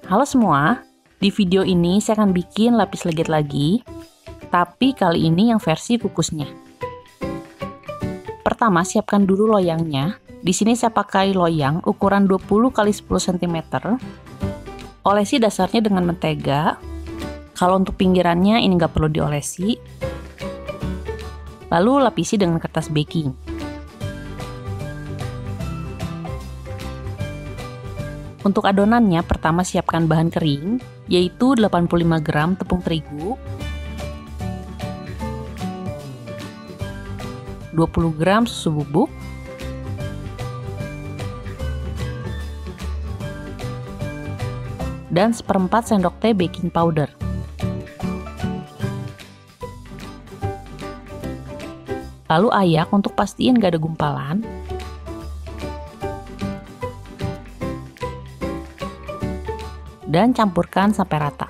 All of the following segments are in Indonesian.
Halo semua, di video ini saya akan bikin lapis legit lagi, tapi kali ini yang versi kukusnya. Pertama, siapkan dulu loyangnya. Di sini saya pakai loyang ukuran 20 x 10 cm. Olesi dasarnya dengan mentega. Kalau untuk pinggirannya ini nggak perlu diolesi. Lalu lapisi dengan kertas baking. Untuk adonannya, pertama siapkan bahan kering, yaitu 85 gram tepung terigu, 20 gram susu bubuk, dan 1/4 sendok teh baking powder. Lalu ayak untuk pastiin gak ada gumpalan. Dan campurkan sampai rata.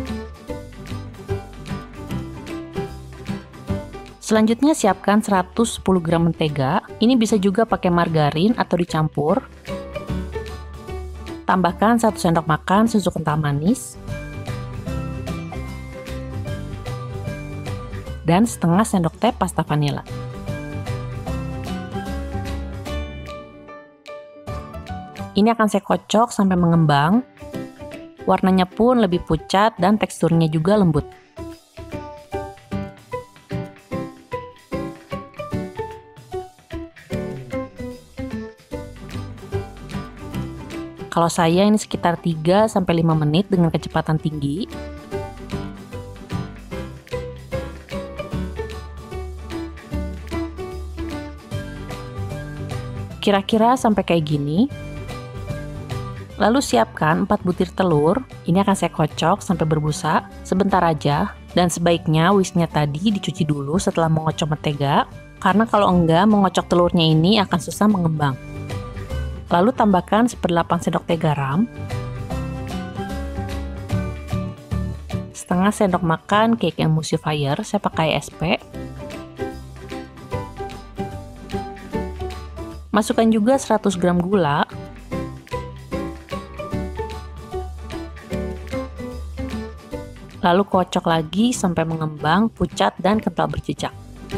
Selanjutnya siapkan 110 gram mentega. Ini bisa juga pakai margarin atau dicampur. Tambahkan 1 sendok makan susu kental manis. Dan setengah sendok teh pasta vanila. Ini akan saya kocok sampai mengembang. Warnanya pun lebih pucat dan teksturnya juga lembut. Kalau saya ini sekitar 3-5 menit dengan kecepatan tinggi. Kira-kira sampai kayak gini. Lalu siapkan 4 butir telur, ini akan saya kocok sampai berbusa, sebentar aja, dan sebaiknya whisknya tadi dicuci dulu setelah mengocok mentega, karena kalau enggak mengocok telurnya ini akan susah mengembang. Lalu tambahkan 1/8 sendok teh garam, setengah sendok makan cake emulsifier, saya pakai SP, masukkan juga 100 gram gula, lalu kocok lagi sampai mengembang, pucat, dan kental berjejak.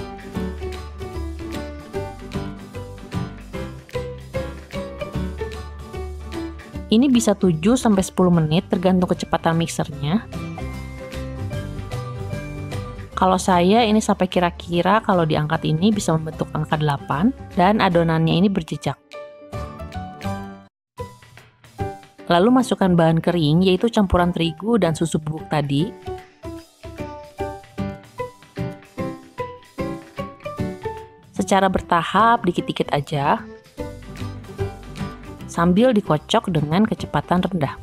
Ini bisa 7-10 menit tergantung kecepatan mixernya. Kalau saya ini sampai kira-kira kalau diangkat ini bisa membentuk angka 8 dan adonannya ini berjejak. Lalu masukkan bahan kering, yaitu campuran terigu dan susu bubuk tadi. Secara bertahap, dikit-dikit aja. Sambil dikocok dengan kecepatan rendah.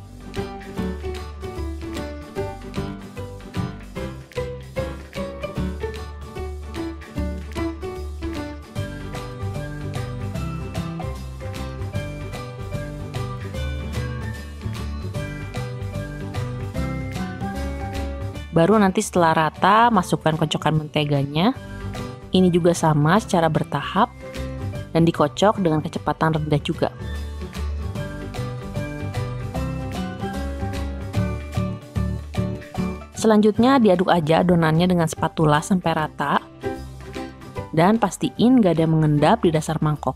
Baru nanti setelah rata, masukkan kocokan menteganya. Ini juga sama secara bertahap dan dikocok dengan kecepatan rendah juga. Selanjutnya diaduk aja adonannya dengan spatula sampai rata. Dan pastiin gak ada yang mengendap di dasar mangkok.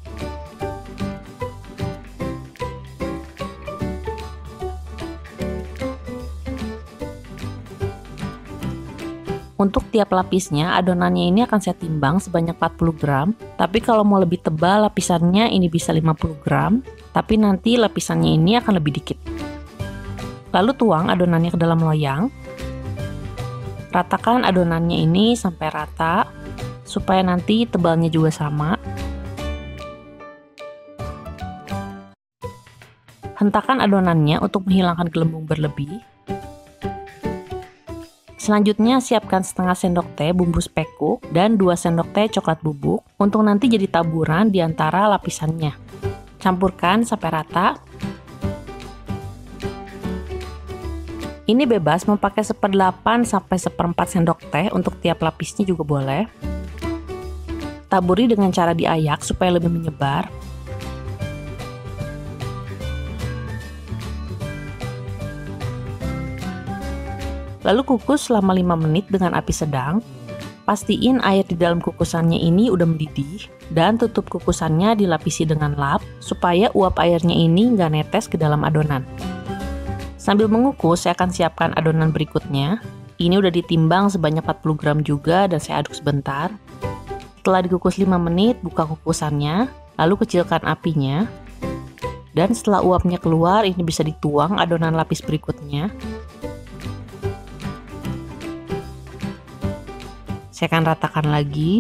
Untuk tiap lapisnya, adonannya ini akan saya timbang sebanyak 40 gram. Tapi kalau mau lebih tebal lapisannya ini bisa 50 gram. Tapi nanti lapisannya ini akan lebih dikit. Lalu tuang adonannya ke dalam loyang. Ratakan adonannya ini sampai rata, supaya nanti tebalnya juga sama. Hentakan adonannya untuk menghilangkan gelembung berlebih. Selanjutnya siapkan setengah sendok teh bumbu spekuk dan 2 sendok teh coklat bubuk untuk nanti jadi taburan di antara lapisannya. Campurkan sampai rata. Ini bebas mau pakai 1/8 sampai 1/4 sendok teh untuk tiap lapisnya juga boleh. Taburi dengan cara diayak supaya lebih menyebar. Lalu kukus selama 5 menit dengan api sedang. Pastiin air di dalam kukusannya ini udah mendidih, dan tutup kukusannya dilapisi dengan lap supaya uap airnya ini nggak netes ke dalam adonan. Sambil mengukus, saya akan siapkan adonan berikutnya. Ini udah ditimbang sebanyak 40 gram juga dan saya aduk sebentar. Setelah dikukus 5 menit, buka kukusannya, lalu kecilkan apinya. Dan setelah uapnya keluar, ini bisa dituang adonan lapis berikutnya. Saya akan ratakan lagi.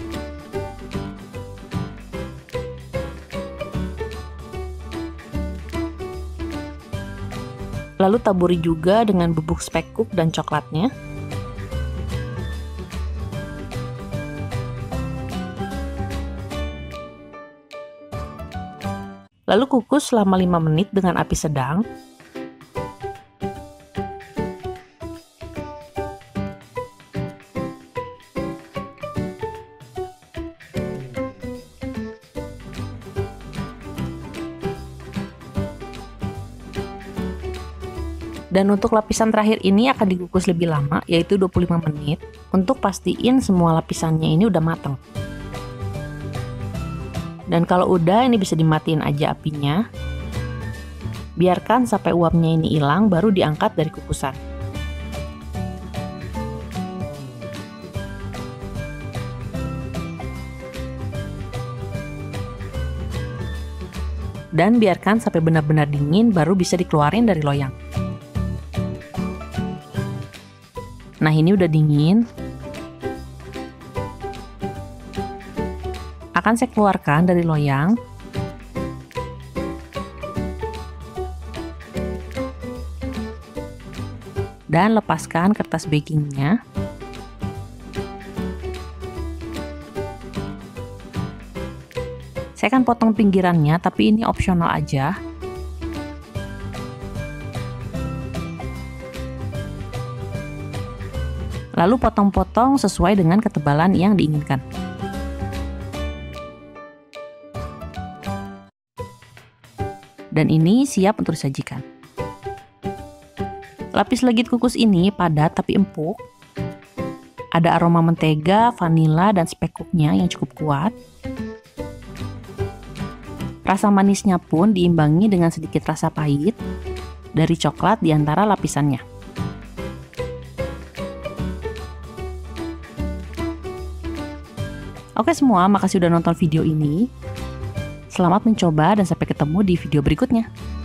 Lalu taburi juga dengan bubuk spekuk dan coklatnya. Lalu kukus selama 5 menit dengan api sedang. Dan untuk lapisan terakhir ini akan dikukus lebih lama, yaitu 25 menit, untuk pastiin semua lapisannya ini udah matang. Dan kalau udah, ini bisa dimatiin aja apinya. Biarkan sampai uapnya ini hilang, baru diangkat dari kukusan. Dan biarkan sampai benar-benar dingin, baru bisa dikeluarin dari loyang. Nah, ini udah dingin. Akan saya keluarkan dari loyang. Dan lepaskan kertas bakingnya. Saya akan potong pinggirannya, tapi ini opsional aja. Lalu potong-potong sesuai dengan ketebalan yang diinginkan. Dan ini siap untuk disajikan. Lapis legit kukus ini padat tapi empuk. Ada aroma mentega, vanila, dan spekuknya yang cukup kuat. Rasa manisnya pun diimbangi dengan sedikit rasa pahit dari coklat di antara lapisannya. Oke semua, makasih udah nonton video ini. Selamat mencoba dan sampai ketemu di video berikutnya.